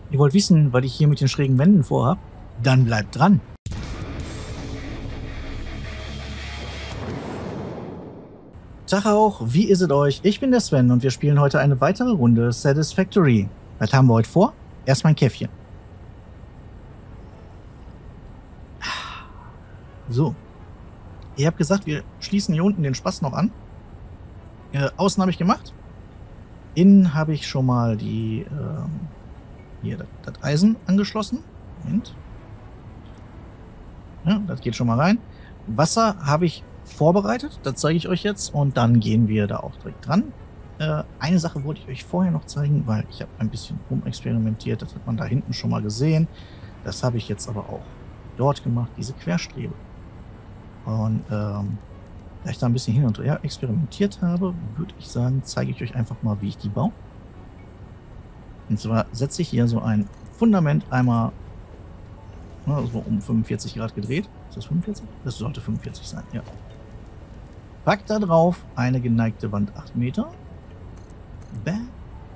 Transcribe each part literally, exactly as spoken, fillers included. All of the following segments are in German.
Ihr wollt wissen, was ich hier mit den schrägen Wänden vorhab? Dann bleibt dran. Tag auch, wie ist es euch? Ich bin der Sven und wir spielen heute eine weitere Runde Satisfactory. Was haben wir heute vor? Erstmal ein Käffchen. So. Ihr habt gesagt, wir schließen hier unten den Spaß noch an. Äh, außen habe ich gemacht. Innen habe ich schon mal die ähm, hier das, das Eisen angeschlossen. Moment. Ja, das geht schon mal rein. Wasser habe ich vorbereitet, das zeige ich euch jetzt und dann gehen wir da auch direkt dran. Äh, eine Sache wollte ich euch vorher noch zeigen, weil ich habe ein bisschen rumexperimentiert, das hat man da hinten schon mal gesehen. Das habe ich jetzt aber auch dort gemacht, diese Querstrebe. Und ähm, da ich da ein bisschen hin und her experimentiert habe, würde ich sagen, zeige ich euch einfach mal, wie ich die baue. Und zwar setze ich hier so ein Fundament einmal na, so um fünfundvierzig Grad gedreht. Ist das fünfundvierzig? Das sollte fünfundvierzig sein, ja. Pack da drauf eine geneigte Wand acht Meter. Bam.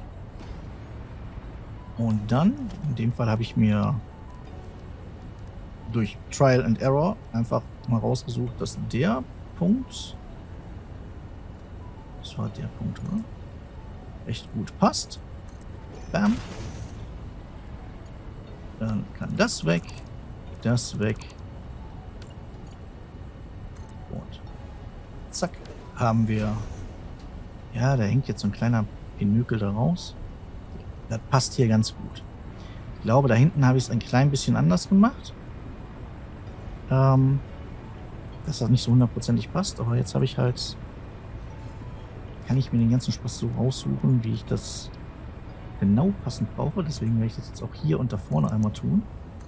Und dann, in dem Fall habe ich mir durch Trial and Error einfach mal rausgesucht, dass der Punkt, das war der Punkt, oder? Echt gut passt. Bam. Dann kann das weg, das weg. Und zack, haben wir, ja, da hängt jetzt so ein kleiner Pinökel da raus. Das passt hier ganz gut. Ich glaube, da hinten habe ich es ein klein bisschen anders gemacht. Ähm, dass das nicht so hundertprozentig passt, aber jetzt habe ich halt, kann ich mir den ganzen Spaß so raussuchen, wie ich das genau passend brauche. Deswegen werde ich das jetzt auch hier und da vorne einmal tun.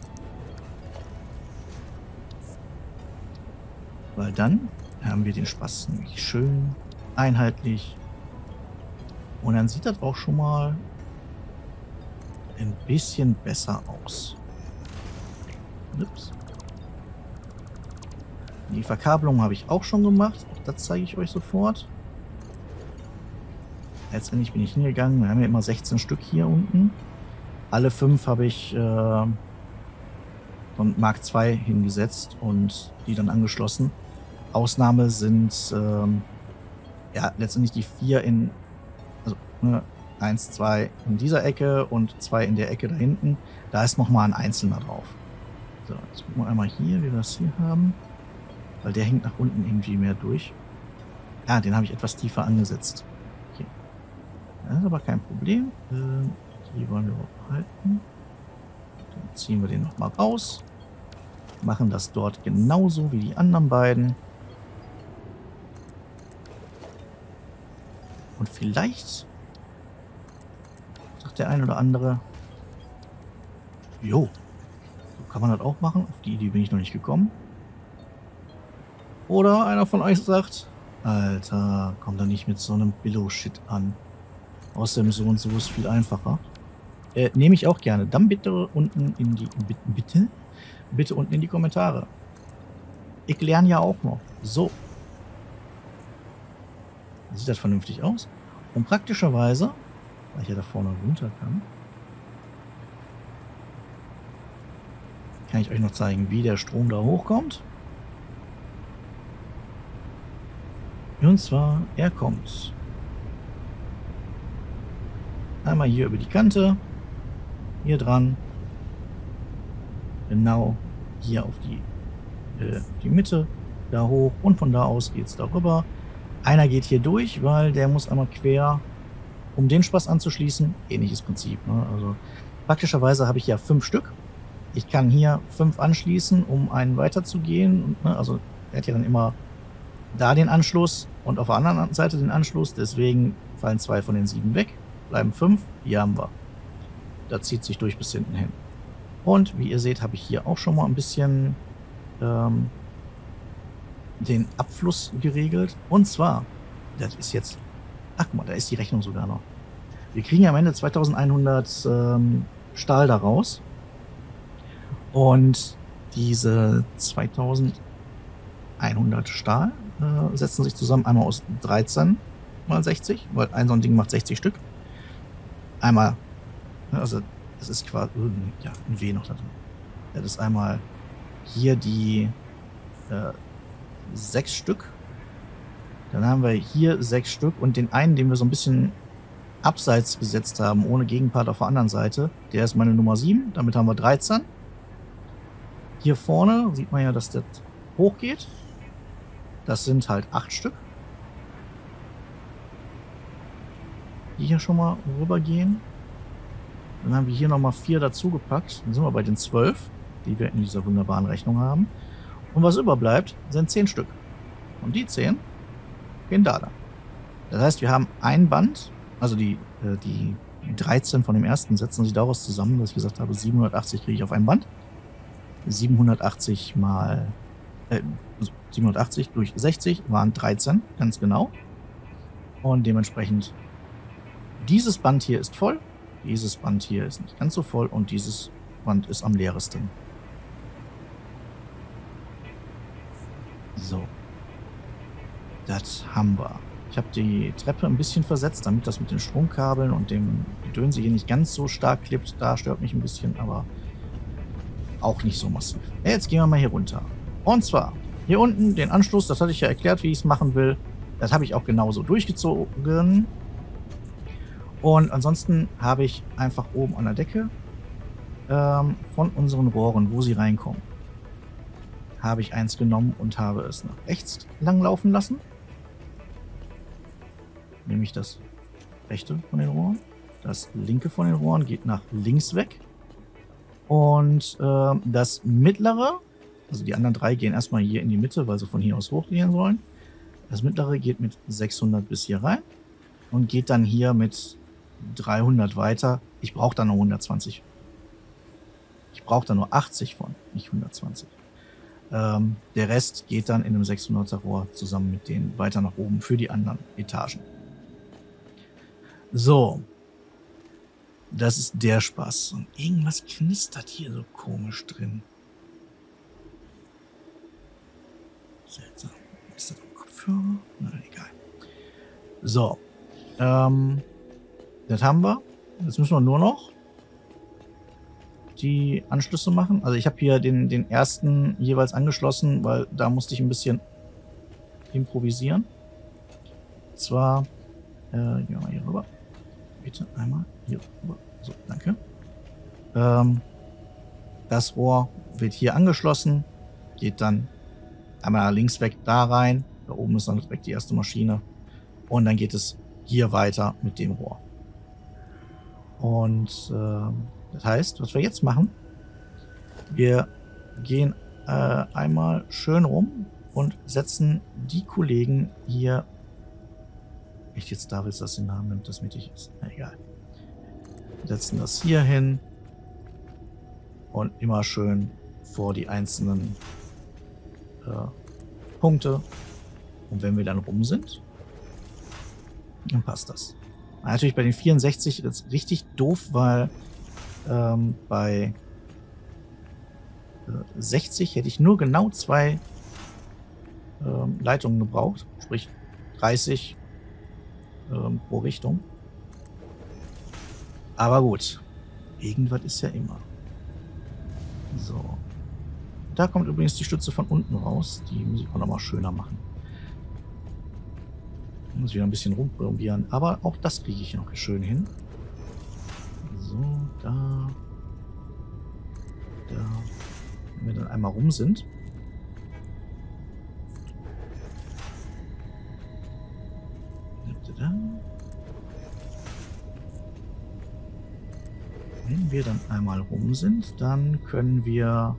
Weil dann haben wir den Spaß nämlich schön einheitlich. Und dann sieht das auch schon mal ein bisschen besser aus. Ups. Die Verkabelung habe ich auch schon gemacht. Auch das zeige ich euch sofort. Letztendlich bin ich hingegangen. Wir haben ja immer sechzehn Stück hier unten. Alle fünf habe ich äh, von Mark zwei hingesetzt und die dann angeschlossen. Ausnahme sind ähm, ja letztendlich die vier in, also ne, eins, zwei in dieser Ecke und zwei in der Ecke da hinten. Da ist nochmal ein einzelner drauf. So, jetzt gucken wir einmal hier, wie wir das hier haben. Weil der hängt nach unten irgendwie mehr durch. Ah, den habe ich etwas tiefer angesetzt. Okay. Das ist aber kein Problem. Äh, die wollen wir behalten. Dann ziehen wir den nochmal raus. Machen das dort genauso wie die anderen beiden. Und vielleicht sagt der ein oder andere, jo, so kann man das auch machen. Auf die Idee bin ich noch nicht gekommen. Oder einer von euch sagt, Alter, komm da nicht mit so einem Billo-Shit an. Außerdem so und so ist viel einfacher. Äh, nehme ich auch gerne. Dann bitte unten in die, bitte, bitte, bitte unten in die Kommentare. Ich lerne ja auch noch. So. Sieht das vernünftig aus? Und praktischerweise, weil ich ja da vorne runter kann, kann ich euch noch zeigen, wie der Strom da hochkommt. Und zwar, er kommt einmal hier über die Kante, hier dran, genau hier auf die, äh, die Mitte, da hoch und von da aus geht es darüber. Einer geht hier durch, weil der muss einmal quer, um den Spaß anzuschließen. Ähnliches Prinzip. Ne? Also praktischerweise habe ich ja fünf Stück. Ich kann hier fünf anschließen, um einen weiterzugehen. Und, ne, also er hat ja dann immer da den Anschluss und auf der anderen Seite den Anschluss. Deswegen fallen zwei von den sieben weg, bleiben fünf. Hier haben wir. Das zieht sich durch bis hinten hin. Und wie ihr seht, habe ich hier auch schon mal ein bisschen ähm, den Abfluss geregelt. Und zwar, das ist jetzt, ach guck mal, da ist die Rechnung sogar noch. Wir kriegen am Ende zweitausendeinhundert ähm, Stahl daraus. Und diese zweitausendeinhundert Stahl äh, setzen sich zusammen einmal aus dreizehn mal sechzig, weil ein so ein Ding macht sechzig Stück. Einmal, also Das ist quasi, ja, ein W noch da drin. Das ist einmal hier die äh, sechs Stück. Dann haben wir hier sechs Stück und den einen, den wir so ein bisschen abseits gesetzt haben, ohne Gegenpart auf der anderen Seite, der ist meine Nummer sieben. Damit haben wir dreizehn. Hier vorne sieht man ja, dass das hochgeht. Das sind halt acht Stück. Die hier schon mal rübergehen. Dann haben wir hier nochmal vier dazugepackt. Dann sind wir bei den zwölf, die wir in dieser wunderbaren Rechnung haben. Und was überbleibt, sind zehn Stück. Und die zehn gehen da lang. Das heißt, wir haben ein Band, also die, äh, die dreizehn von dem ersten setzen sich daraus zusammen, dass ich gesagt habe, siebenhundertachtzig kriege ich auf ein Band. siebenhundertachtzig mal äh, siebenhundertachtzig durch sechzig waren dreizehn, ganz genau. Und dementsprechend dieses Band hier ist voll, dieses Band hier ist nicht ganz so voll und dieses Band ist am leeresten. So. Das haben wir. Ich habe die Treppe ein bisschen versetzt, damit das mit den Stromkabeln und dem Gedönse hier nicht ganz so stark klippt. Da stört mich ein bisschen, aber auch nicht so massiv. Jetzt gehen wir mal hier runter. Und zwar hier unten den Anschluss, das hatte ich ja erklärt, wie ich es machen will. Das habe ich auch genauso durchgezogen. Und ansonsten habe ich einfach oben an der Decke ähm, von unseren Rohren, wo sie reinkommen, habe ich eins genommen und habe es nach rechts lang laufen lassen. Nämlich das rechte von den Rohren. Das linke von den Rohren geht nach links weg. Und äh, das mittlere, also die anderen drei gehen erstmal hier in die Mitte, weil sie von hier aus hochgehen sollen. Das mittlere geht mit sechshundert bis hier rein und geht dann hier mit dreihundert weiter. Ich brauche da nur hundertzwanzig. Ich brauche da nur achtzig von, nicht hundertzwanzig. Ähm, der Rest geht dann in einem sechshunderter Rohr zusammen mit denen weiter nach oben für die anderen Etagen. So. Das ist der Spaß. Und irgendwas knistert hier so komisch drin. Seltsam. Ist das ein Kopfhörer? Na, egal. So. Ähm, das haben wir. Jetzt müssen wir nur noch die Anschlüsse machen. Also ich habe hier den, den ersten jeweils angeschlossen, weil da musste ich ein bisschen improvisieren. Und zwar, äh, gehen wir mal hier rüber. Bitte einmal hier rüber. So, danke. Ähm, das Rohr wird hier angeschlossen, geht dann einmal links weg da rein. Da oben ist dann direkt die erste Maschine. Und dann geht es hier weiter mit dem Rohr. Und ähm, das heißt, was wir jetzt machen, wir gehen äh, einmal schön rum und setzen die Kollegen hier. Echt jetzt da willst du das den Namen nimmt, das mittig ist. Na egal. Wir setzen das hier hin und immer schön vor die einzelnen äh, Punkte. Und wenn wir dann rum sind, dann passt das. Natürlich bei den vierundsechzig ist richtig doof, weil ähm, bei äh, sechzig hätte ich nur genau zwei ähm, Leitungen gebraucht, sprich dreißig ähm, pro Richtung. Aber gut, irgendwas ist ja immer. So. Da kommt übrigens die Stütze von unten raus. Die muss ich auch nochmal schöner machen. Muss wieder ein bisschen rumprobieren. Aber auch das kriege ich noch schön hin. So, da. Da. Wenn wir dann einmal rum sind. Wenn wir dann einmal rum sind, dann können wir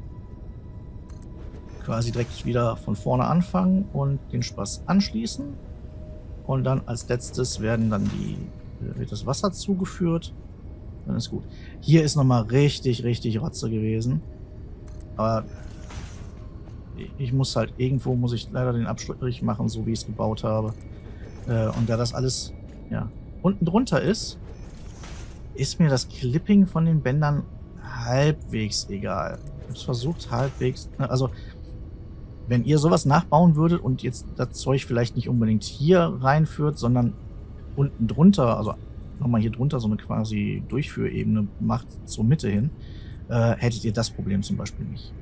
quasi direkt wieder von vorne anfangen und den Spaß anschließen. Und dann als letztes werden dann die, wird das Wasser zugeführt. Dann ist gut. Hier ist nochmal richtig, richtig Rotze gewesen. Aber ich muss halt, irgendwo muss ich leider den Abstrich machen, so wie ich es gebaut habe. Und da das alles ja, unten drunter ist, ist mir das Clipping von den Bändern halbwegs egal. Ich habe es versucht, halbwegs. Also, wenn ihr sowas nachbauen würdet und jetzt das Zeug vielleicht nicht unbedingt hier reinführt, sondern unten drunter, also nochmal hier drunter so eine quasi Durchführebene macht zur Mitte hin, äh, hättet ihr das Problem zum Beispiel nicht.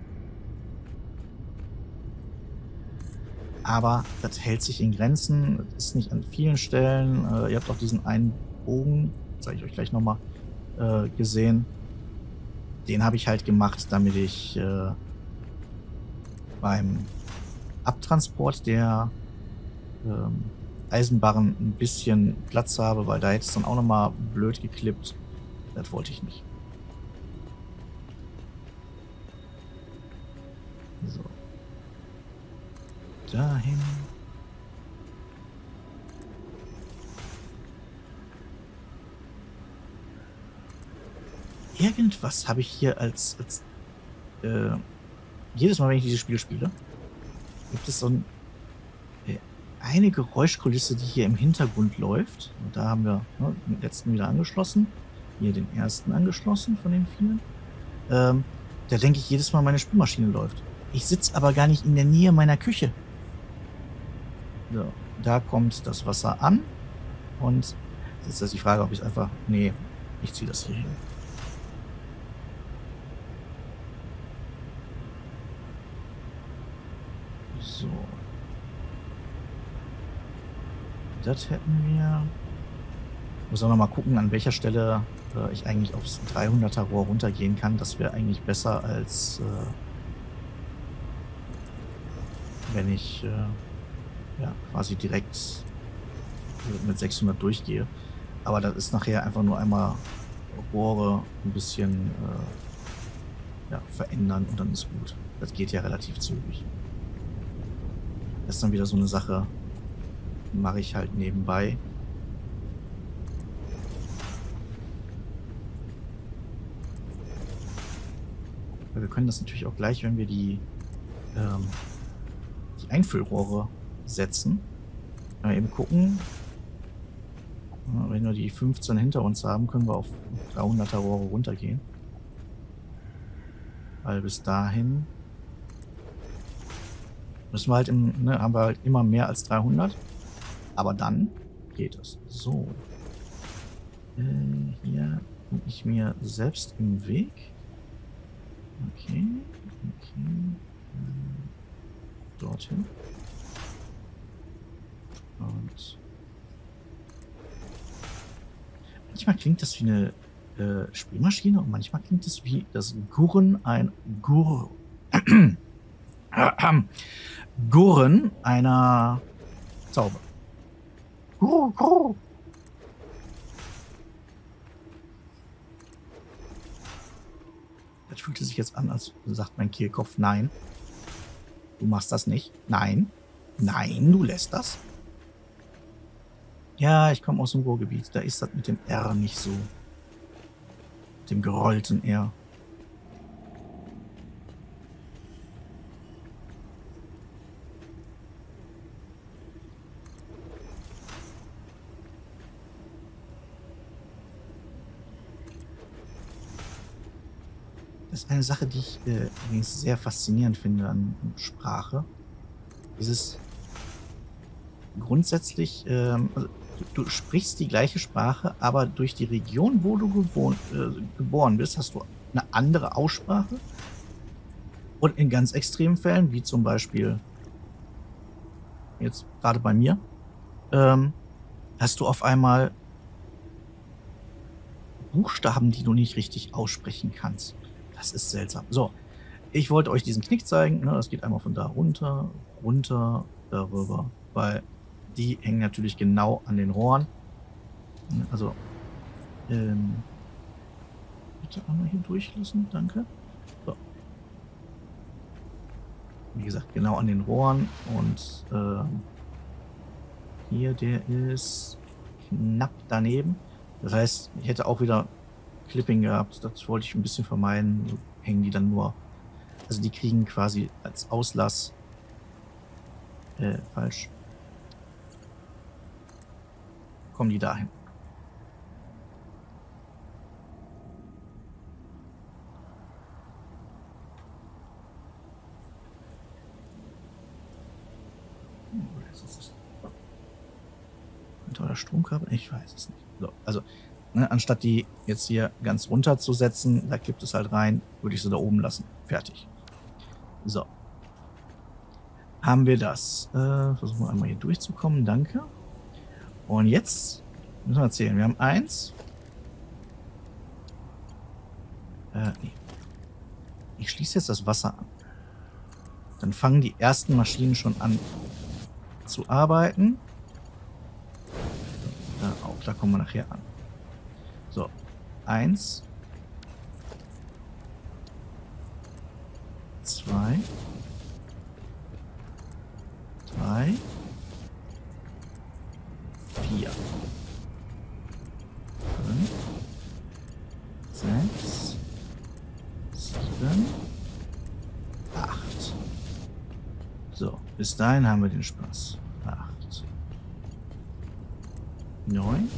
Aber das hält sich in Grenzen, das ist nicht an vielen Stellen. Äh, ihr habt auch diesen einen Bogen, zeige ich euch gleich nochmal, äh, gesehen. Den habe ich halt gemacht, damit ich äh, beim Abtransport der ähm, Eisenbarren ein bisschen Platz habe, weil da hätte es dann auch nochmal blöd geklippt. Das wollte ich nicht. So. Dahin. Irgendwas habe ich hier als, als äh, jedes Mal, wenn ich dieses Spiel spiele, gibt es so ein, äh, eine Geräuschkulisse, die hier im Hintergrund läuft. Und da haben wir, ne, den letzten wieder angeschlossen. Hier den ersten angeschlossen von den vielen. Ähm, da denke ich jedes Mal, meine Spülmaschine läuft. Ich sitze aber gar nicht in der Nähe meiner Küche. So, da kommt das Wasser an. Und jetzt ist die Frage, ob ich es einfach. Nee, ich ziehe das hier hin. So. Das hätten wir. Muss auch noch mal gucken, an welcher Stelle äh, ich eigentlich aufs dreihunderter Rohr runtergehen kann. Das wäre eigentlich besser, als äh, wenn ich äh, ja, quasi direkt mit sechshundert durchgehe. Aber das ist nachher einfach nur einmal Rohre ein bisschen äh, ja, verändern und dann ist gut. Das geht ja relativ zügig. Das ist dann wieder so eine Sache, mache ich halt nebenbei. Weil wir können das natürlich auch gleich, wenn wir die, ähm, die Einfüllrohre setzen, mal eben gucken. Wenn wir die fünfzehn hinter uns haben, können wir auf dreihunderter Rohre runtergehen. Weil bis dahin müssen wir halt im, ne, haben wir halt immer mehr als dreihundert. Aber dann geht es. So. Äh, hier bin ich mir selbst im Weg. Okay. Okay. Äh, dorthin. Und manchmal klingt das wie eine äh, Spielmaschine und manchmal klingt es wie das Gurren ein Gur Gurren einer Taube. Gurr, gurr. Das fühlte sich jetzt an, als sagt mein Kehlkopf, nein. Du machst das nicht. Nein. Nein, du lässt das. Ja, ich komme aus dem Ruhrgebiet. Da ist das mit dem R nicht so. Mit dem gerollten R. Das ist eine Sache, die ich äh, übrigens sehr faszinierend finde an Sprache. Dieses grundsätzlich, ähm, also du, du sprichst die gleiche Sprache, aber durch die Region, wo du gewohnt, äh, geboren bist, hast du eine andere Aussprache. Und in ganz extremen Fällen, wie zum Beispiel jetzt gerade bei mir, ähm, hast du auf einmal Buchstaben, die du nicht richtig aussprechen kannst. Das ist seltsam. So, ich wollte euch diesen Knick zeigen. Ne? Das geht einmal von da runter, runter, darüber, weil die hängen natürlich genau an den Rohren. Also, ähm, bitte einmal hier durchlassen, danke. So. Wie gesagt, genau an den Rohren und ähm, hier, der ist knapp daneben. Das heißt, ich hätte auch wieder Clipping gehabt. Das wollte ich ein bisschen vermeiden. So hängen die dann nur. Also die kriegen quasi als Auslass. Äh, falsch. Kommen die dahin. Könnte Oder Stromkabel? Ich weiß es nicht. So, also, ne, anstatt die jetzt hier ganz runterzusetzen, da kippt es halt rein, würde ich sie da oben lassen. Fertig. So. Haben wir das. Äh, versuchen wir einmal hier durchzukommen. Danke. Und jetzt müssen wir zählen. Wir haben eins. Äh, nee. Ich schließe jetzt das Wasser an. Dann fangen die ersten Maschinen schon an zu arbeiten. Da auch, da kommen wir nachher an. So. Eins. Zwei. Drei. Vier. Fünf. Sechs. Sieben. Acht. So, bis dahin haben wir den Spaß. Acht. Neun.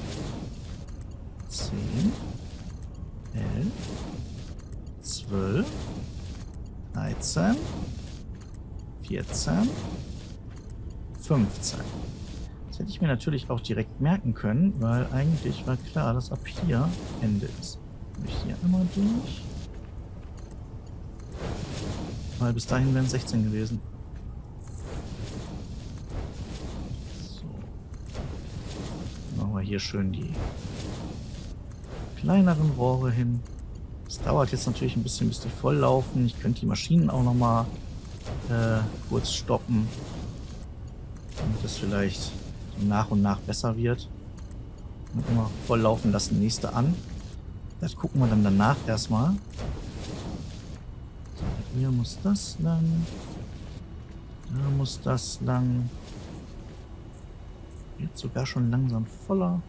Zehn. Elf. Zwölf. Dreizehn. Vierzehn. fünfzehn. Das hätte ich mir natürlich auch direkt merken können, weil eigentlich war klar, dass ab hier Ende ist. Ich hier einmal durch. Weil bis dahin wären sechzehn gewesen. So. Machen wir hier schön die kleineren Rohre hin. Es dauert jetzt natürlich ein bisschen, bis die voll laufen. Ich könnte die Maschinen auch nochmal äh, kurz stoppen. Damit das vielleicht so nach und nach besser wird. Und immer voll laufen lassen, nächste an. Das gucken wir dann danach erstmal. So, hier muss das lang. Da muss das lang. Jetzt sogar schon langsam voller.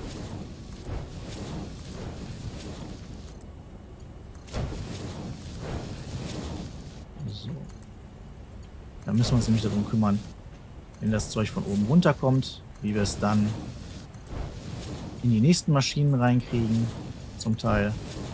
So. Da müssen wir uns nämlich darum kümmern, wenn das Zeug von oben runterkommt, wie wir es dann in die nächsten Maschinen reinkriegen, zum Teil.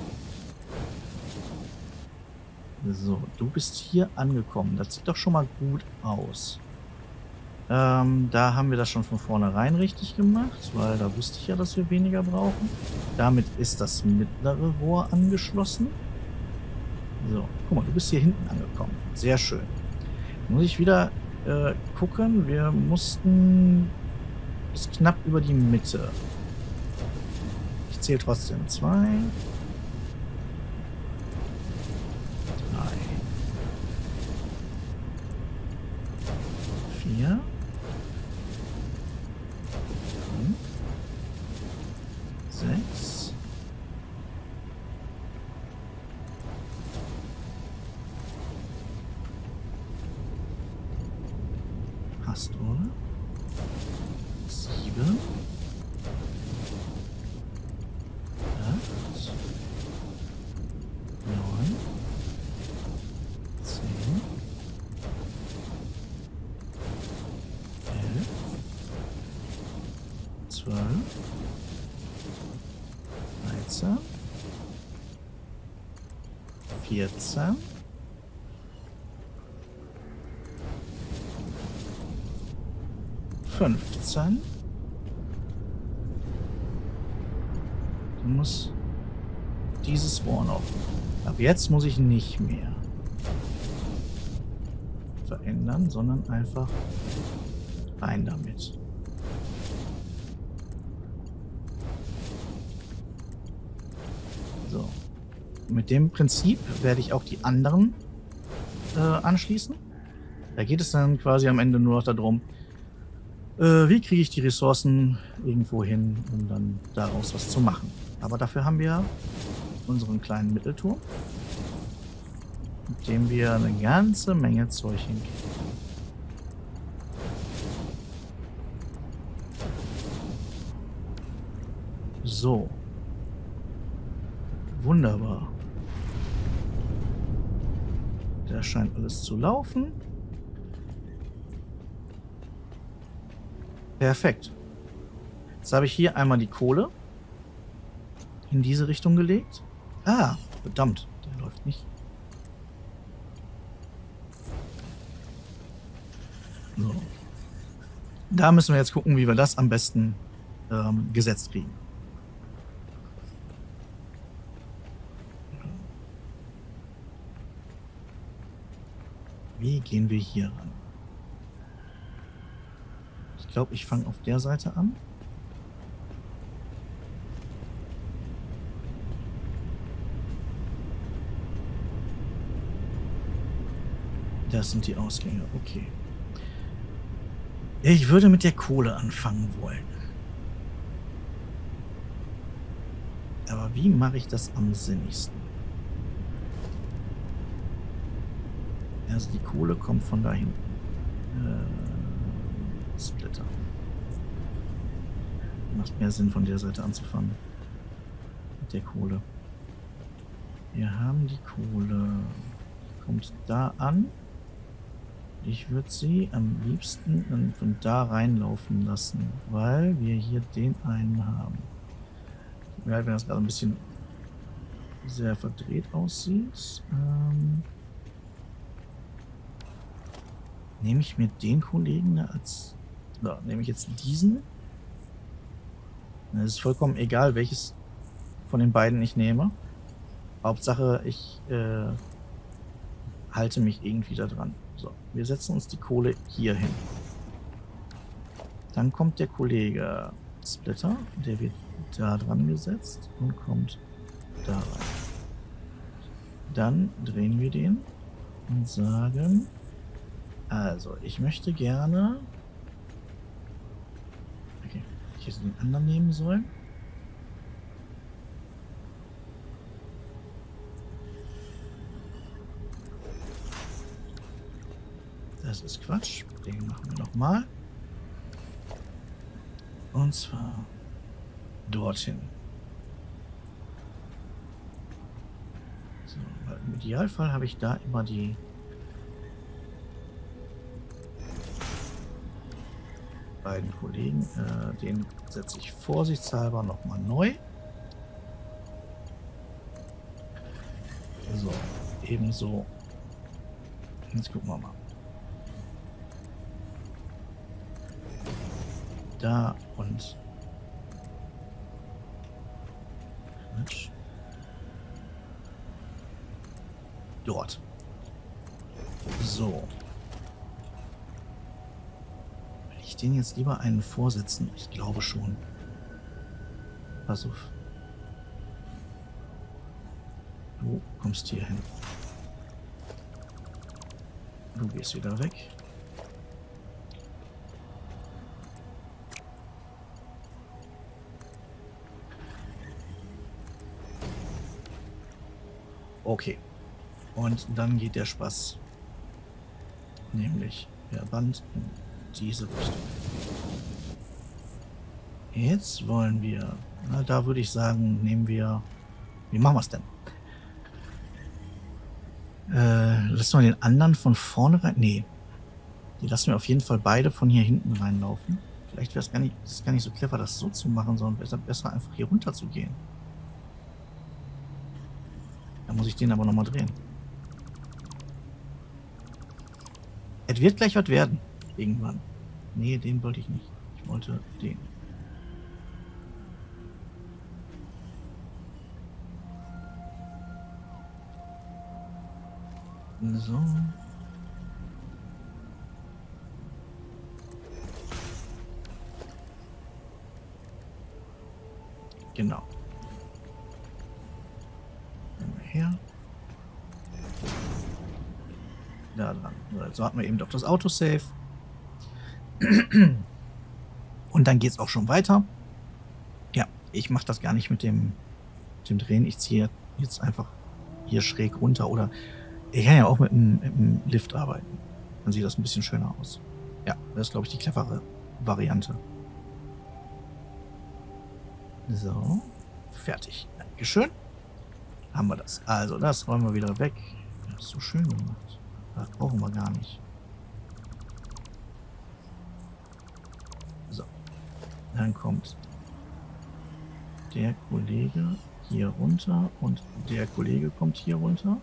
So, du bist hier angekommen. Das sieht doch schon mal gut aus. Ähm, da haben wir das schon von vornherein richtig gemacht, weil da wusste ich ja, dass wir weniger brauchen. Damit ist das mittlere Rohr angeschlossen. So, guck mal, du bist hier hinten angekommen. Sehr schön. Muss ich wieder äh, gucken. Wir mussten bis knapp über die Mitte. Ich zähle trotzdem. Zwei. Drei. Vier. Fünf. Sechs. Passt, oder? Sieben. Acht. Neun. Zehn. Elf. Zwölf. Dreizehn. Vierzehn. fünfzehn. Dann muss dieses Rohr noch. Ab jetzt muss ich nicht mehr verändern, sondern einfach rein damit. So. Mit dem Prinzip werde ich auch die anderen äh, anschließen. Da geht es dann quasi am Ende nur noch darum, Äh, wie kriege ich die Ressourcen irgendwo hin, um dann daraus was zu machen. Aber dafür haben wir unseren kleinen Mittelturm, mit dem wir eine ganze Menge Zeug hinkriegen. So. Wunderbar. Da scheint alles zu laufen. Perfekt. Jetzt habe ich hier einmal die Kohle in diese Richtung gelegt. Ah, verdammt, der läuft nicht. So. Da müssen wir jetzt gucken, wie wir das am besten ähm, gesetzt kriegen. Wie gehen wir hier ran? Ich glaube, ich fange auf der Seite an. Das sind die Ausgänge, okay. Ich würde mit der Kohle anfangen wollen. Aber wie mache ich das am sinnigsten? Also die Kohle kommt von da hinten. Äh, Splitter. Macht mehr Sinn, von der Seite anzufangen. Mit der Kohle. Wir haben die Kohle. Die kommt da an. Ich würde sie am liebsten von da reinlaufen lassen, weil wir hier den einen haben. Ja, wenn das gerade ein bisschen sehr verdreht aussieht. Ähm, nehme ich mir den Kollegen als... Ja, nehme ich jetzt diesen? Es ist vollkommen egal, welches von den beiden ich nehme. Hauptsache, ich äh, halte mich irgendwie da dran. So, wir setzen uns die Kohle hier hin. Dann kommt der Kollege Splitter, der wird da dran gesetzt und kommt da rein. Dann drehen wir den und sagen, also ich möchte gerne, okay, ich hätte den anderen nehmen sollen. Das ist Quatsch. Den machen wir nochmal. Und zwar dorthin. So, weil im Idealfall habe ich da immer die beiden Kollegen. Äh, den setze ich vorsichtshalber nochmal neu. So, ebenso. Jetzt gucken wir mal. Da und Quatsch. Dort. So. Will ich den jetzt lieber einen vorsetzen? Ich glaube schon. Pass auf. Du kommst hier hin. Du gehst wieder weg. Okay. Und dann geht der Spaß. Nämlich der Band in diese Richtung. Jetzt wollen wir, na, da würde ich sagen, nehmen wir, wie machen wir es denn? Äh, lassen wir den anderen von vorne rein? Nee. Die lassen wir auf jeden Fall beide von hier hinten reinlaufen. Vielleicht wäre es gar nicht, ist gar nicht so clever, das so zu machen, sondern besser, besser einfach hier runter zu gehen. Da muss ich den aber nochmal drehen. Es wird gleich was werden. Irgendwann. Nee, den wollte ich nicht. Ich wollte den. So. Genau. Her. Da dran. So hatten wir eben doch das Autosave. Und dann geht es auch schon weiter. Ja, ich mache das gar nicht mit dem, mit dem Drehen. Ich ziehe jetzt einfach hier schräg runter. Oder ich kann ja auch mit dem, mit dem Lift arbeiten. Dann sieht das ein bisschen schöner aus. Ja, das ist, glaube ich, die clevere Variante. So, fertig. Dankeschön. Haben wir das. Also, das räumen wir wieder weg. Das ist so schön gemacht. Das brauchen wir gar nicht. So. Dann kommt der Kollege hier runter und der Kollege kommt hier runter.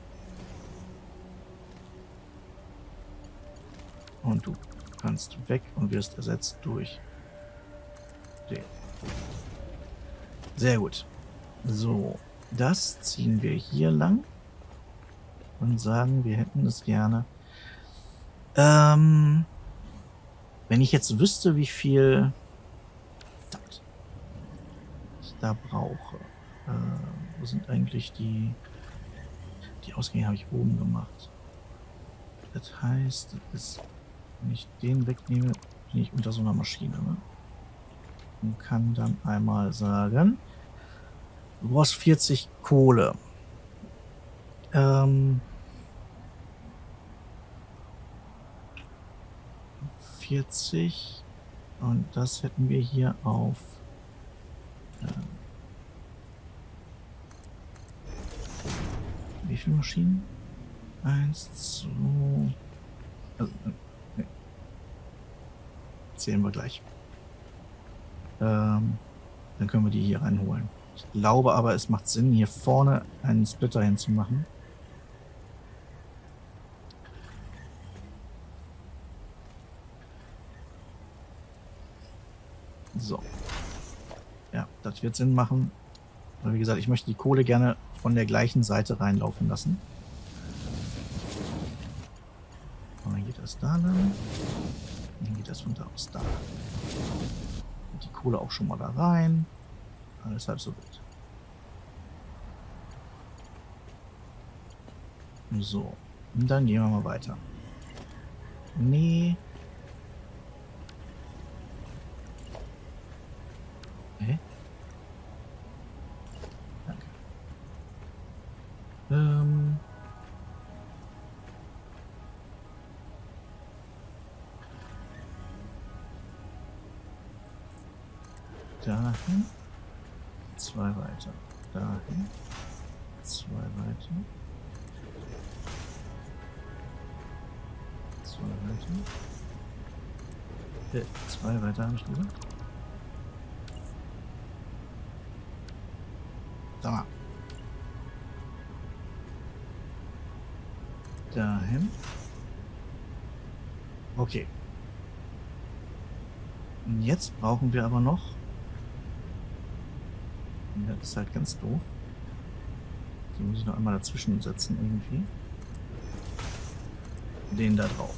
Und du kannst weg und wirst ersetzt durch den. Sehr gut. So, das ziehen wir hier lang und sagen, wir hätten es gerne. Ähm, wenn ich jetzt wüsste, wie viel verdammt, ich da brauche. Äh, wo sind eigentlich die... Die Ausgänge habe ich oben gemacht. Das heißt, das ist, wenn ich den wegnehme, bin ich unter so einer Maschine. Ne? Und kann dann einmal sagen, du brauchst vierzig Kohle. Ähm, vierzig. Und das hätten wir hier auf äh, wie viele Maschinen? Eins, zwei. Also, äh, nee. Zählen wir gleich. Ähm, dann können wir die hier reinholen. Ich glaube aber, es macht Sinn, hier vorne einen Splitter hinzumachen. So. Ja, das wird Sinn machen. Aber wie gesagt, ich möchte die Kohle gerne von der gleichen Seite reinlaufen lassen. Und dann geht das da lang. Und dann geht das von da aus da. Und die Kohle auch schon mal da rein. Alles halb so wild. So. Und dann gehen wir mal weiter. Nee. Hä? Danke. Ähm. Dahin. Zwei weiter. Dahin. Zwei weiter. Zwei weiter. Äh, zwei weiter habe ich gesagt. Sag mal. Dahin. Okay. Und jetzt brauchen wir aber noch. Das ist halt ganz doof. Die muss ich noch einmal dazwischen setzen irgendwie. Den da drauf.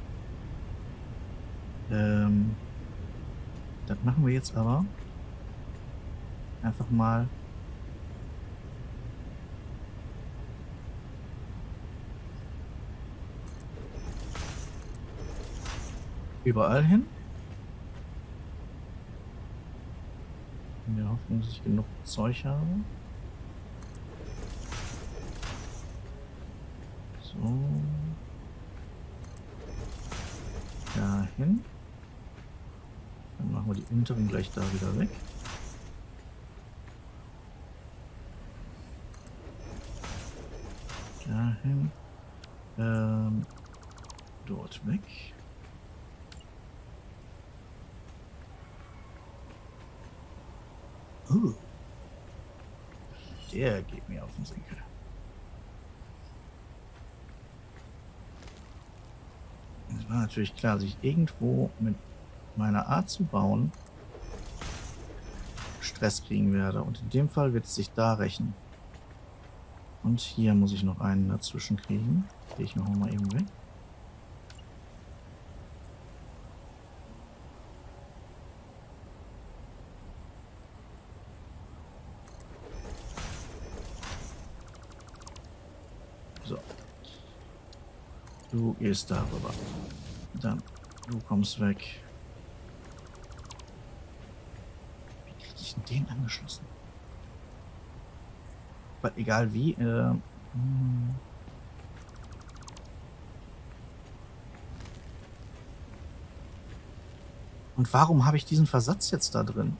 Ähm, das machen wir jetzt aber einfach mal überall hin. In der Hoffnung, dass ich genug Zeug habe. So. Dahin. Dann machen wir die unteren gleich da wieder weg. Dahin. Ähm, dort weg. Uh. Der geht mir auf den Senkel. Es war natürlich klar, dass ich irgendwo mit meiner Art zu bauen Stress kriegen werde. Und in dem Fall wird es sich da rächen. Und hier muss ich noch einen dazwischen kriegen. Gehe ich noch mal eben weg. So. Du gehst darüber. Dann, du kommst weg. Wie kriege ich denn den angeschlossen? Aber egal wie. Äh, hm. Und warum habe ich diesen Versatz jetzt da drin?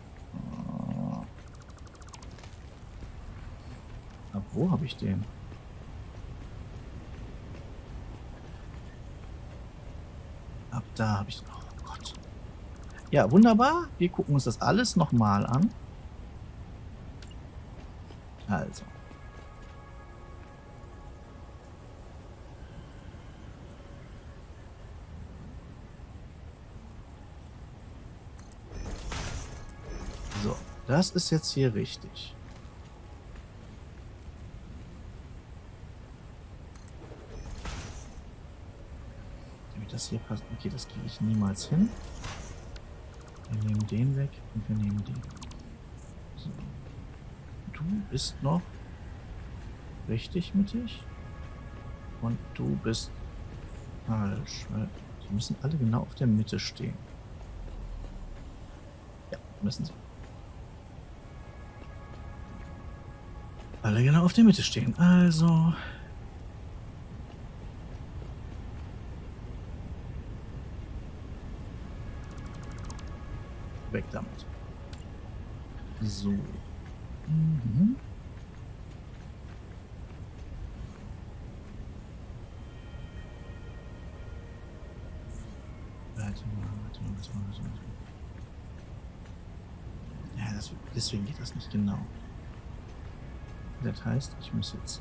Ab wo habe ich den? Ab da habe ich den. Oh Gott. Ja, wunderbar. Wir gucken uns das alles nochmal an. Also. So. Das ist jetzt hier richtig. Damit das hier passt. Okay, das kriege ich niemals hin. Wir nehmen den weg und wir nehmen den. So. Du bist noch richtig mittig. Und du bist falsch, weil die müssen alle genau auf der Mitte stehen. Ja, müssen sie. Alle genau auf der Mitte stehen. Also. Weg damit. So. Mhm. Warte mal, warte mal, warte mal, warte mal. Ja, das, deswegen geht das nicht genau. Das heißt, ich muss jetzt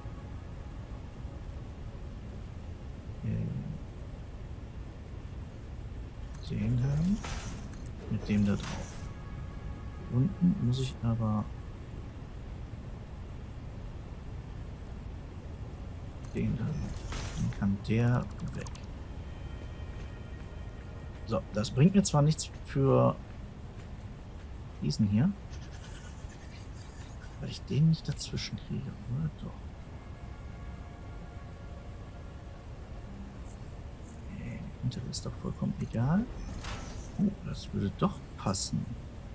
äh, den haben, mit dem da drauf. Unten muss ich aber den haben. Dann kann der weg. So, das bringt mir zwar nichts für diesen hier, weil ich den nicht dazwischen kriege, oder doch? Nee, hintere ist doch vollkommen egal. Oh, das würde doch passen.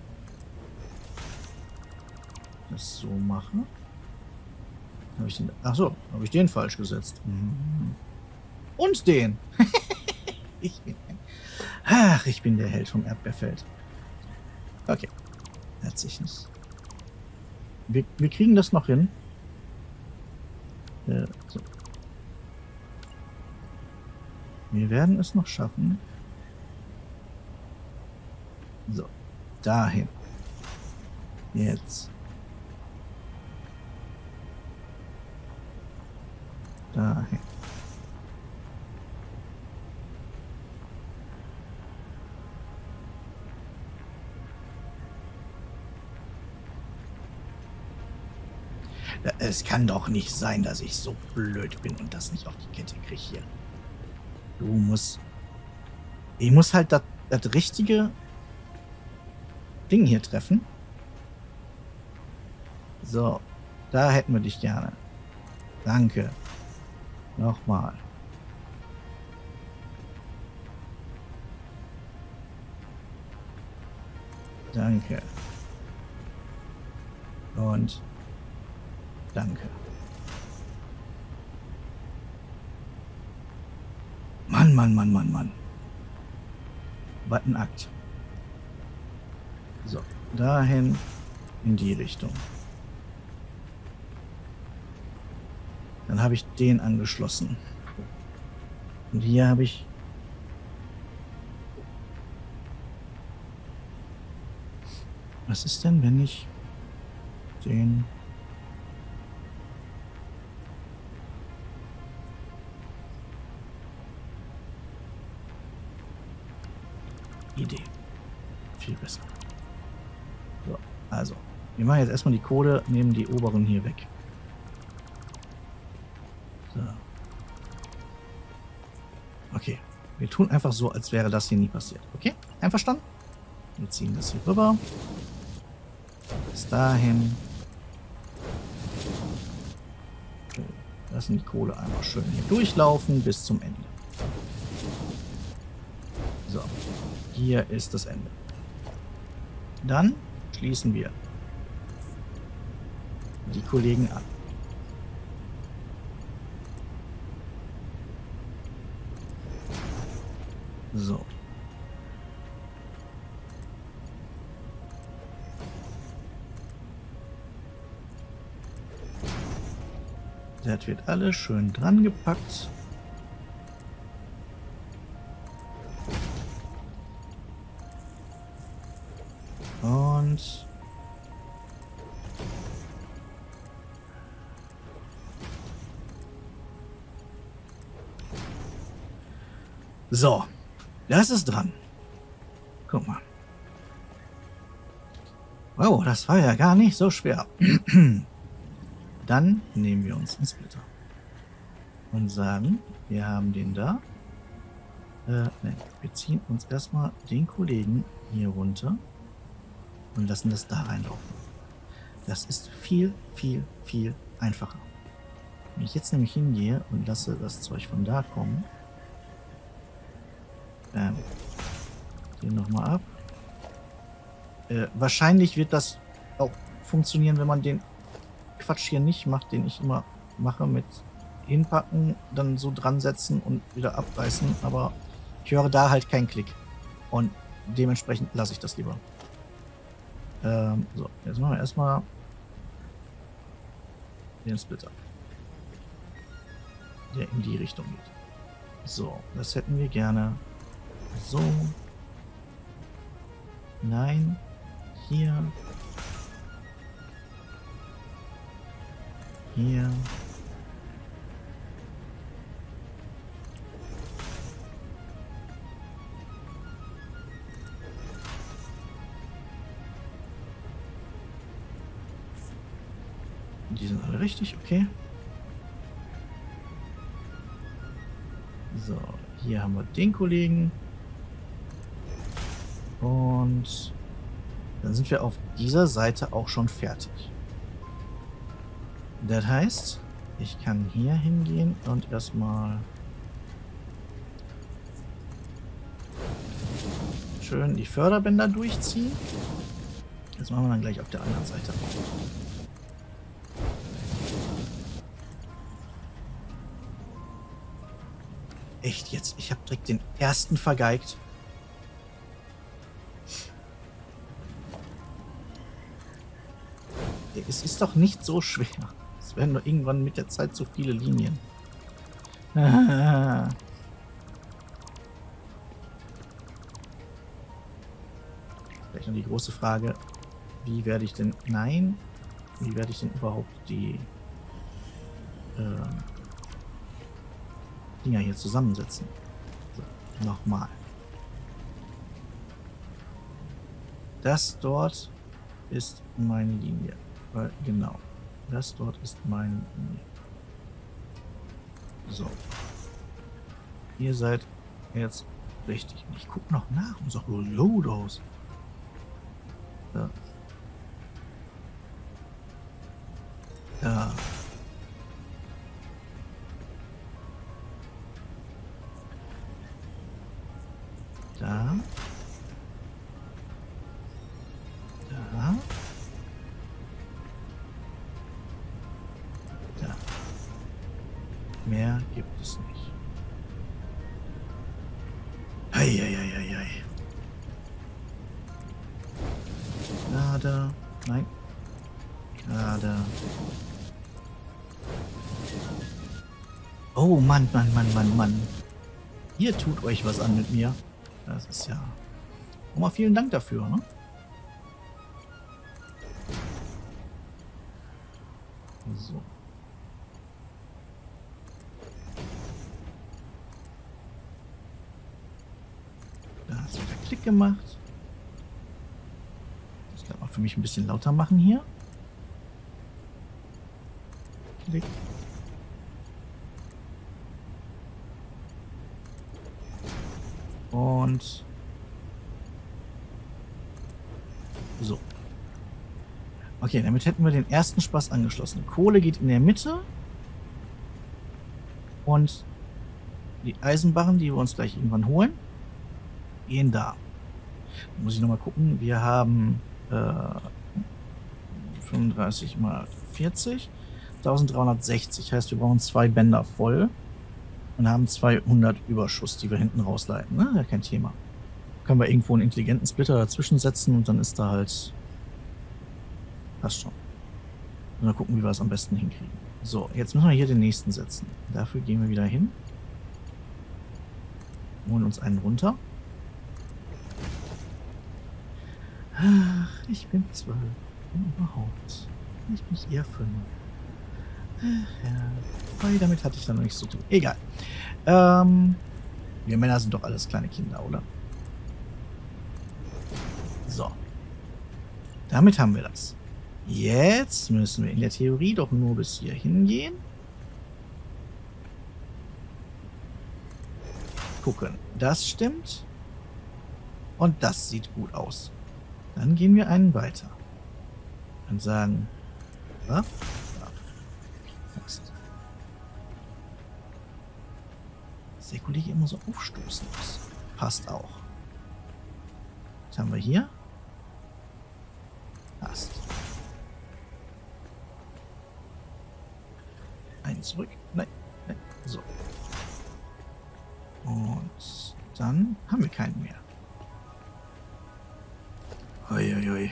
Das so mache. Habe ich den. Ach so, habe ich den falsch gesetzt. Mhm. Und den. ich bin. Ach, ich bin der Held vom Erdbeerfeld. Okay. Hat sich nicht. Wir, wir kriegen das noch hin. Äh, so. Wir werden es noch schaffen. So. Dahin. Jetzt. Dahin. Es kann doch nicht sein, dass ich so blöd bin und das nicht auf die Kette kriege hier. Du musst... Ich muss halt das, das richtige Ding hier treffen. So, da hätten wir dich gerne. Danke. Nochmal. Danke. Und danke. Mann, Mann, Mann, Mann, Mann. Was ein Akt. So, dahin in die Richtung. Dann habe ich den angeschlossen. Und hier habe ich... Was ist denn, wenn ich den... Idee. Viel besser. So, also. Wir machen jetzt erstmal die Kohle, nehmen die oberen hier weg. So. Okay. Wir tun einfach so, als wäre das hier nie passiert. Okay? Einverstanden? Wir ziehen das hier rüber. Bis dahin. Okay. Lassen die Kohle einmal schön hier durchlaufen bis zum Ende. So. Hier ist das Ende. Dann schließen wir die Kollegen an. So. Das wird alles schön dran gepackt. Und so, das ist dran. Guck mal. Oh, das war ja gar nicht so schwer. Dann nehmen wir uns einen Splitter. Und sagen, wir haben den da. Äh, ne, wir ziehen uns erstmal den Kollegen hier runter und lassen das da reinlaufen. Das ist viel, viel, viel einfacher. Wenn ich jetzt nämlich hingehe und lasse das Zeug von da kommen, ähm, den nochmal ab. Äh, wahrscheinlich wird das auch funktionieren, wenn man den Quatsch hier nicht macht, den ich immer mache mit hinpacken, dann so dran setzen und wieder abreißen, aber ich höre da halt keinen Klick und dementsprechend lasse ich das lieber. Ähm, so, jetzt machen wir erstmal den Splitter, der in die Richtung geht. So, das hätten wir gerne so. Nein, hier. Hier. Die sind alle richtig, okay. So, hier haben wir den Kollegen. Und dann sind wir auf dieser Seite auch schon fertig. Das heißt, ich kann hier hingehen und erstmal schön die Förderbänder durchziehen. Das machen wir dann gleich auf der anderen Seite. Echt jetzt? Ich habe direkt den ersten vergeigt. Es ist doch nicht so schwer. Es werden doch irgendwann mit der Zeit so viele Linien. Ah. Vielleicht noch die große Frage, wie werde ich denn... Nein. Wie werde ich denn überhaupt die äh, Dinger hier zusammensetzen? So, nochmal. Das dort ist meine Linie. Weil, genau. Das dort ist meine Linie. So. Ihr seid jetzt richtig. Ich gucke noch nach und sag, oh, Lodos. Da. Da. Da. Da. Da. Mehr gibt es nicht. Heieieiei. Gerade. Nein. Gerade. Oh Mann, Mann, Mann, Mann, Mann. Ihr tut euch was an mit mir. Das ist ja... Auch mal vielen Dank dafür, ne? So. Da hat es wieder Klick gemacht. Das kann man für mich ein bisschen lauter machen hier. Klick. Und so. Okay, damit hätten wir den ersten Spaß angeschlossen. Kohle geht in der Mitte. Und die Eisenbarren, die wir uns gleich irgendwann holen, gehen da. Da muss ich nochmal gucken. Wir haben äh, fünfunddreißig mal vierzig. eintausenddreihundertsechzig. Heißt, wir brauchen zwei Bänder voll. Und haben zweihundert Überschuss, die wir hinten rausleiten. Ne? Ja, kein Thema. Können wir irgendwo einen intelligenten Splitter dazwischen setzen und dann ist da halt... Passt schon. Und dann gucken, wie wir es am besten hinkriegen. So, jetzt müssen wir hier den nächsten setzen. Dafür gehen wir wieder hin. Holen uns einen runter. Ach, ich bin zwölf. Und überhaupt. Ich bin eher fünf. Ach ja. Weil damit hatte ich dann noch nichts zu tun. Egal. Ähm, wir Männer sind doch alles kleine Kinder, oder? So. Damit haben wir das. Jetzt müssen wir in der Theorie doch nur bis hier hingehen. Gucken. Das stimmt. Und das sieht gut aus. Dann gehen wir einen weiter. Und sagen... Ja? Passt. Dass der Kollege immer so aufstoßen muss. Passt auch. Was haben wir hier? Passt. Einen zurück. Nein, nein. So. Und dann haben wir keinen mehr. Uiuiui.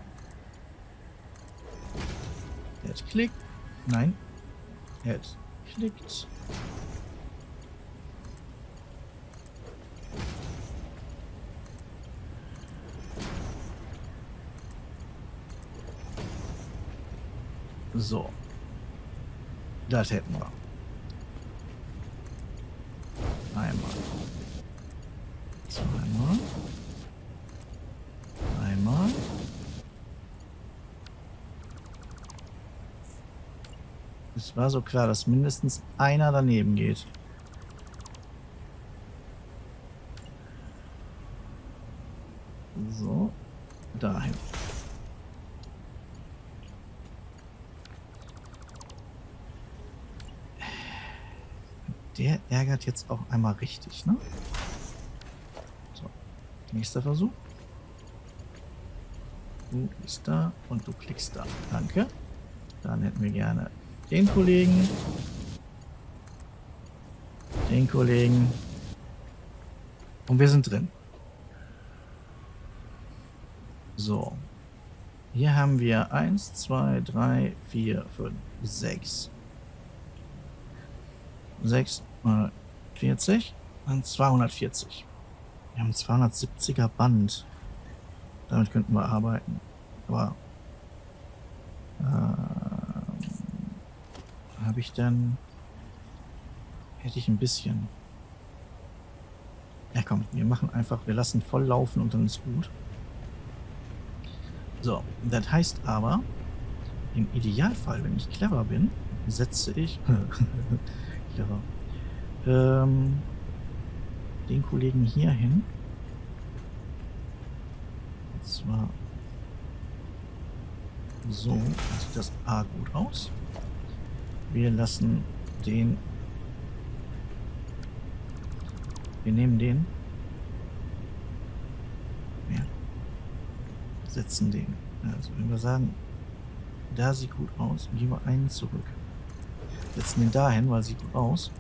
Er hat klickt. Nein. Er hat klickt. So. Das hätten wir. Einmal. Zweimal. Einmal. Es war so klar, dass mindestens einer daneben geht. So. Dahin. Der ärgert jetzt auch einmal richtig, ne? So. Nächster Versuch. Du klickst da und du klickst da. Danke. Dann hätten wir gerne den Kollegen. Den Kollegen. Und wir sind drin. So. Hier haben wir eins, zwei, drei, vier, fünf, sechs. sechshundertvierzig und zweihundertvierzig. Wir haben ein zweihundertsiebziger Band. Damit könnten wir arbeiten. Aber ähm, habe ich dann... Hätte ich ein bisschen... Ja komm, wir machen einfach... Wir lassen voll laufen und dann ist gut. So, das heißt aber, im Idealfall, wenn ich clever bin, setze ich... clever. Ähm, den Kollegen hier hin. Und zwar so, dann sieht das A gut aus. Wir lassen den... Wir nehmen den. Ja. Setzen den. Also wenn wir sagen, da sieht gut aus, gehen wir einen zurück. Setzen den dahin, weil sieht gut aus.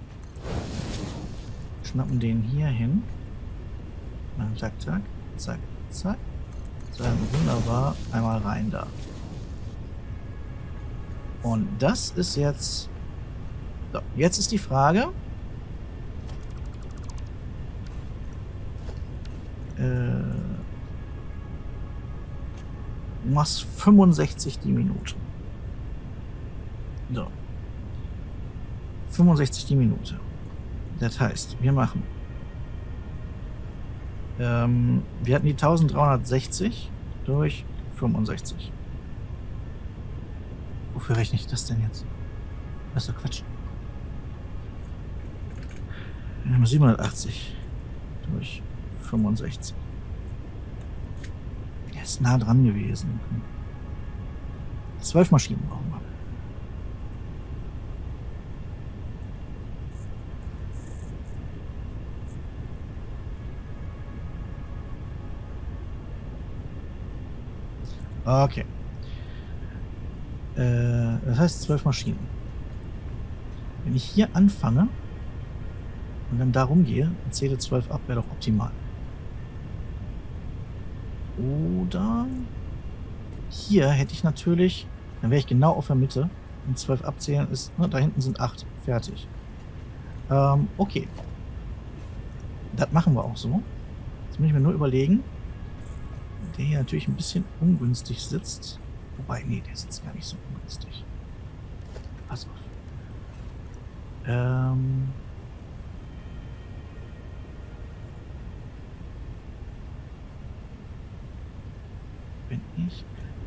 Schnappen den hier hin. Machen zack, zack, zack, zack. Sagen wunderbar, einmal rein da. Und das ist jetzt... So, jetzt ist die Frage... Äh, du machst fünfundsechzig die Minute. So. fünfundsechzig die Minute. Das heißt, wir machen... Ähm, wir hatten die dreizehnhundertsechzig durch fünfundsechzig. Wofür rechne ich das denn jetzt? Das ist doch Quatsch. Wir haben siebenhundertachtzig durch fünfundsechzig. Er ist nah dran gewesen. Zwölf Maschinen brauchen wir. Okay. Äh, das heißt zwölf Maschinen. Wenn ich hier anfange und dann da rumgehe und zähle zwölf ab, wäre doch optimal. Oder hier hätte ich natürlich, dann wäre ich genau auf der Mitte. Und zwölf abzählen ist, ne, da hinten sind acht. Fertig. Ähm, okay. Das machen wir auch so. Jetzt muss ich mir nur überlegen, der hier natürlich ein bisschen ungünstig sitzt. Wobei, nee, der sitzt gar nicht so ungünstig. Pass auf. Ähm... Wenn nicht.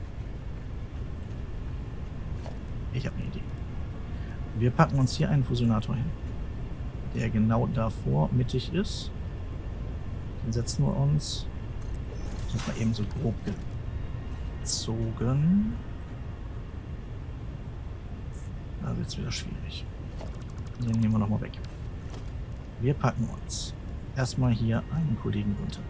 Ich habe eine Idee. Wir packen uns hier einen Fusionator hin, der genau davor mittig ist. Den setzen wir uns. Das ist mal eben so grob gezogen. Da wird es wieder schwierig. Den nehmen wir nochmal weg. Wir packen uns erstmal hier einen Kollegen runter.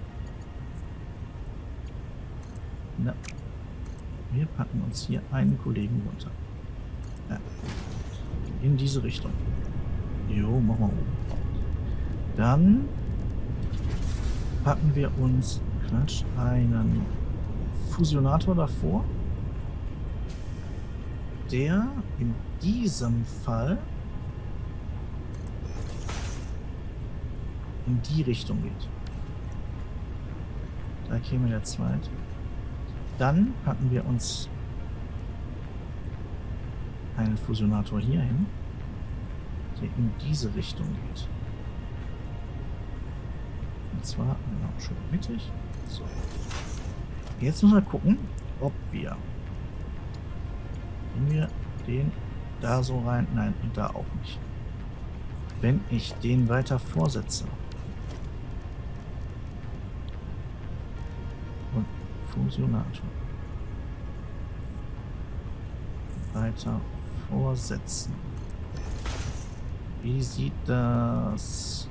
Na. Wir packen uns hier einen Kollegen runter. Ja. In diese Richtung. Jo, machen wir oben. Dann packen wir uns, Quatsch, einen Fusionator davor, der in diesem Fall in die Richtung geht. Da käme der zweite. Dann packen wir uns einen Fusionator hier hin, der in diese Richtung geht. Und zwar genau, schön mittig. So. Jetzt müssen wir gucken, ob wir, wenn wir den da so rein, nein, und da auch nicht. Wenn ich den weiter vorsetze und Fusionator weiter vorsetzen. Wie sieht das?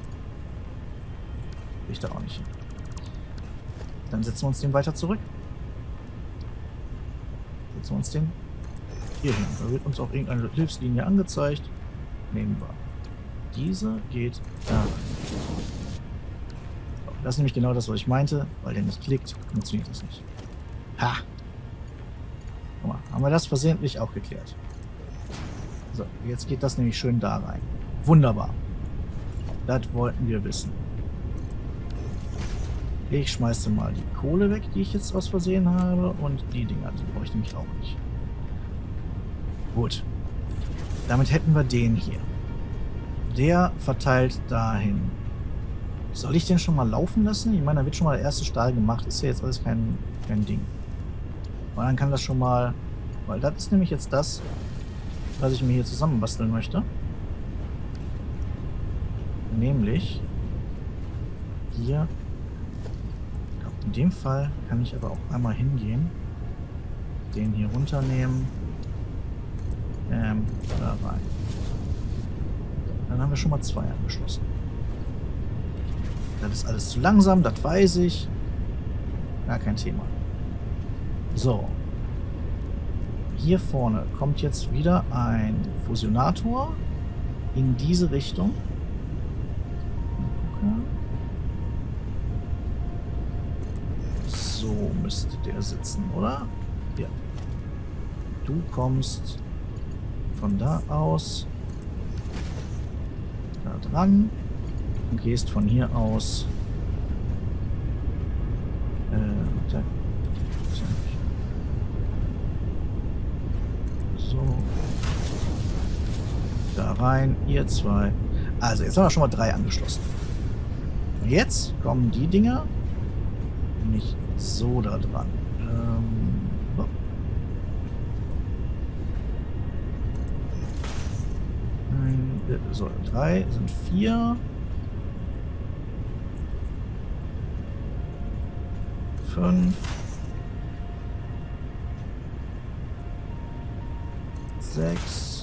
Ich da auch nicht hin. Dann setzen wir uns den weiter zurück. Setzen wir uns den hier hin. Da wird uns auch irgendeine Hilfslinie angezeigt. Nehmen wir. Diese geht da rein. Das ist nämlich genau das, was ich meinte. Weil der nicht klickt, funktioniert das nicht. Ha! Guck mal, haben wir das versehentlich auch geklärt. So, jetzt geht das nämlich schön da rein. Wunderbar. Das wollten wir wissen. Ich schmeiße mal die Kohle weg, die ich jetzt aus Versehen habe. Und die Dinger, die brauche ich nämlich auch nicht. Gut. Damit hätten wir den hier. Der verteilt dahin. Soll ich den schon mal laufen lassen? Ich meine, da wird schon mal der erste Stahl gemacht. Ist ja jetzt alles kein, kein Ding. Und dann kann das schon mal... Weil das ist nämlich jetzt das, was ich mir hier zusammenbasteln möchte. Nämlich hier. In dem Fall kann ich aber auch einmal hingehen. Den hier runternehmen. Ähm, da rein. Dann haben wir schon mal zwei angeschlossen. Das ist alles zu langsam, das weiß ich. Gar kein Thema. So. Hier vorne kommt jetzt wieder ein Fusionator in diese Richtung. Okay. So müsste der sitzen, oder? Ja. Du kommst von da aus da dran und gehst von hier aus äh, da, so da rein, ihr zwei. Also jetzt haben wir schon mal drei angeschlossen. Und jetzt kommen die Dinger nicht so da dran. Ähm, oh. Ein, so, drei sind vier. Fünf. Sechs.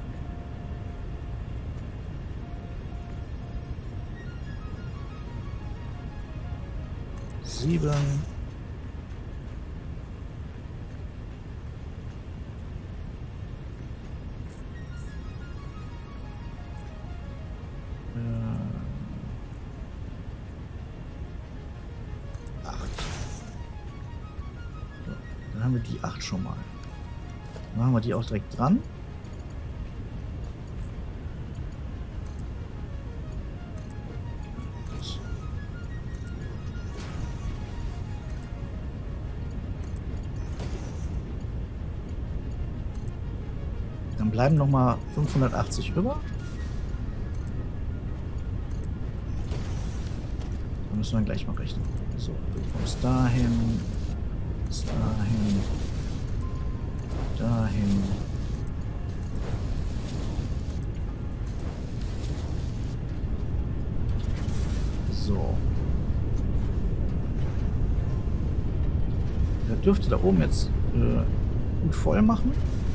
Sieben. Dann haben wir die acht schon mal. Dann machen wir die auch direkt dran. Dann bleiben noch mal fünfhundertachtzig über. Da müssen wir gleich mal rechnen. So, du kommst dahin. Bis dahin. Dahin. So. Der dürfte da oben jetzt äh, gut voll machen.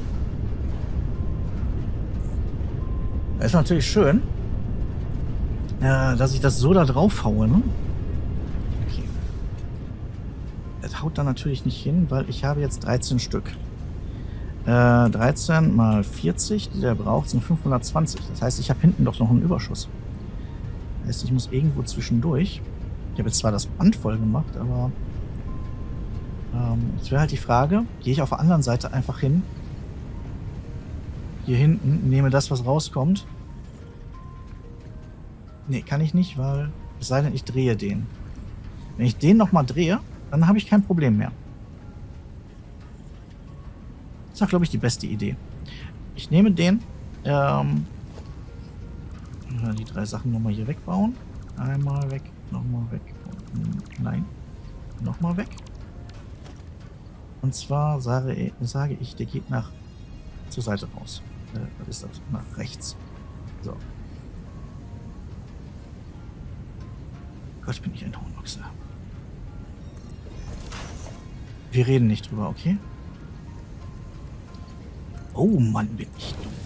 Das ist natürlich schön, äh, dass ich das so da drauf haue. Ne? Okay. Das haut da natürlich nicht hin, weil ich habe jetzt dreizehn Stück. Äh, dreizehn mal vierzig, die der braucht, sind fünfhundertzwanzig. Das heißt, ich habe hinten doch noch einen Überschuss. Das heißt, ich muss irgendwo zwischendurch. Ich habe jetzt zwar das Band voll gemacht, aber ähm, jetzt wäre halt die Frage, gehe ich auf der anderen Seite einfach hin, hier hinten, nehme das, was rauskommt. Nee, kann ich nicht, weil es sei denn, ich drehe den. Wenn ich den nochmal drehe, dann habe ich kein Problem mehr. Das ist doch, glaube ich, die beste Idee. Ich nehme den, ähm, die drei Sachen nochmal hier wegbauen. Einmal weg, nochmal weg. Nein, nochmal weg. Und zwar sage, sage ich, der geht nach zur Seite raus. Äh, was ist das? Nach rechts. So. Gott, bin ich ein Hornochse. Wir reden nicht drüber, okay? Oh Mann, bin ich dumm.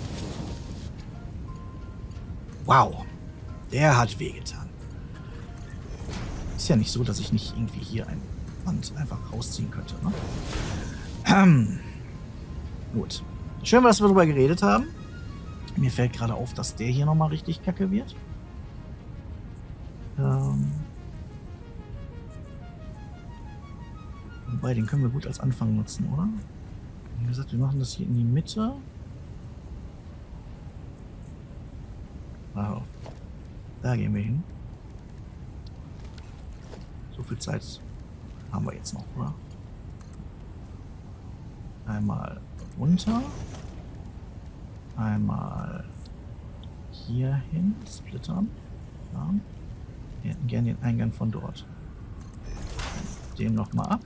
Wow. Der hat wehgetan. Ist ja nicht so, dass ich nicht irgendwie hier ein Band einfach rausziehen könnte, ne? Ähm. Gut. Schön, dass wir darüber geredet haben. Mir fällt gerade auf, dass der hier nochmal richtig kacke wird. Ähm. Wobei, den können wir gut als Anfang nutzen, oder? Wie gesagt, wir machen das hier in die Mitte. Wow. Da gehen wir hin. So viel Zeit haben wir jetzt noch, oder? Einmal runter. Einmal hier hin. Splittern. Ja. Wir hätten gerne den Eingang von dort. Den nochmal ab.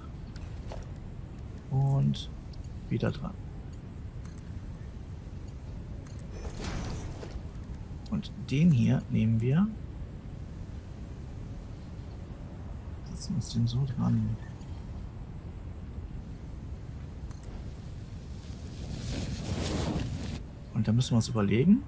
Und wieder dran. Und den hier nehmen wir. Setzen uns den so dran. Und da müssen wir uns überlegen,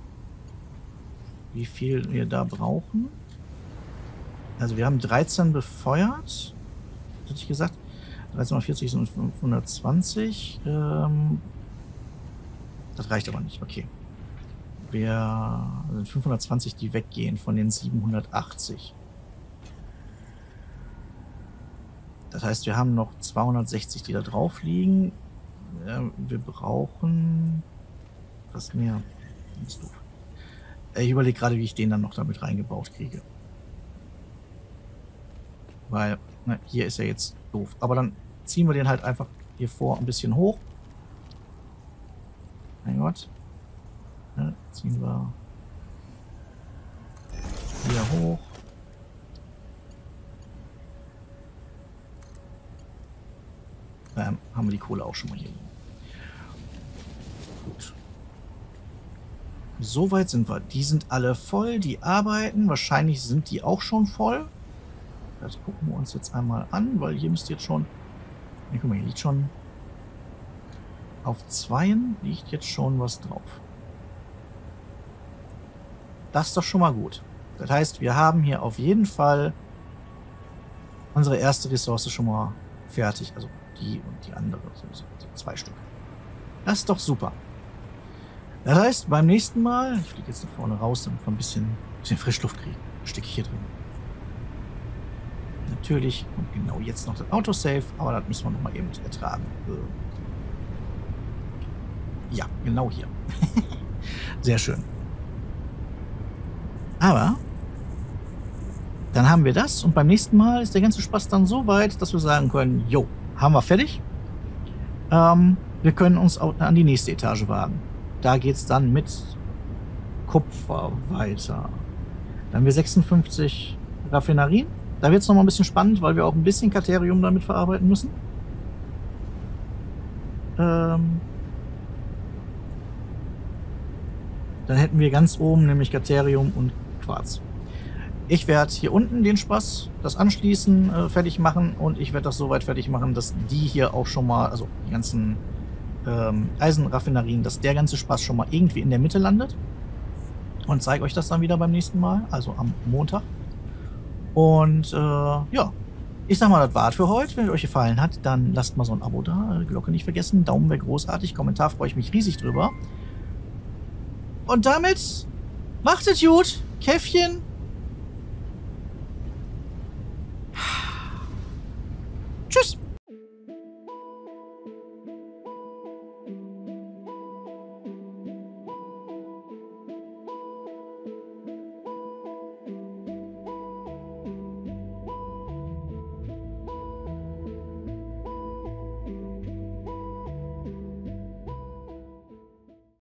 wie viel wir da brauchen. Also wir haben dreizehn befeuert. Hätte ich gesagt. dreizehn mal vierzig sind fünfhundertzwanzig. Ähm, das reicht aber nicht. Okay. Wir sind fünfhundertzwanzig, die weggehen von den siebenhundertachtzig. Das heißt, wir haben noch zweihundertsechzig, die da drauf liegen. Ähm, wir brauchen was mehr. Das ist doof. Ich überlege gerade, wie ich den dann noch damit reingebaut kriege. Weil, na, hier ist er jetzt doof. Aber dann ziehen wir den halt einfach hier vor ein bisschen hoch. Mein Gott. Ja, ziehen wir hier hoch. Ähm, haben wir die Kohle auch schon mal hier liegen. Gut. Soweit sind wir. Die sind alle voll, die arbeiten. Wahrscheinlich sind die auch schon voll. Das gucken wir uns jetzt einmal an, weil hier müsst ihr jetzt schon... Ja, guck mal, hier liegt schon... Auf Zweien liegt jetzt schon was drauf. Das ist doch schon mal gut. Das heißt, wir haben hier auf jeden Fall unsere erste Ressource schon mal fertig. Also die und die andere. So, so zwei Stück. Das ist doch super. Das heißt, beim nächsten Mal... Ich fliege jetzt da vorne raus, damit wir ein bisschen, bisschen Frischluft kriegen. Stecke ich hier drin. Natürlich kommt genau jetzt noch das Autosave, aber das müssen wir noch mal eben ertragen. Ja, genau hier. Sehr schön. Aber dann haben wir das und beim nächsten Mal ist der ganze Spaß dann so weit, dass wir sagen können, jo, haben wir fertig. Ähm, wir können uns auch an die nächste Etage wagen. Da geht es dann mit Kupfer weiter. Dann haben wir sechsundfünfzig Raffinerien. Da wird es noch mal ein bisschen spannend, weil wir auch ein bisschen Katerium damit verarbeiten müssen. Ähm, dann hätten wir ganz oben nämlich Gaterium und Quarz. Ich werde hier unten den Spaß, das anschließen, äh, fertig machen und ich werde das so weit fertig machen, dass die hier auch schon mal, also die ganzen ähm, Eisenraffinerien, dass der ganze Spaß schon mal irgendwie in der Mitte landet. Und zeige euch das dann wieder beim nächsten Mal, also am Montag. Und äh, ja, ich sag mal, das war's für heute. Wenn es euch gefallen hat, dann lasst mal so ein Abo da, Glocke nicht vergessen, Daumen wäre großartig, Kommentar freue ich mich riesig drüber. Und damit macht es gut, Käffchen.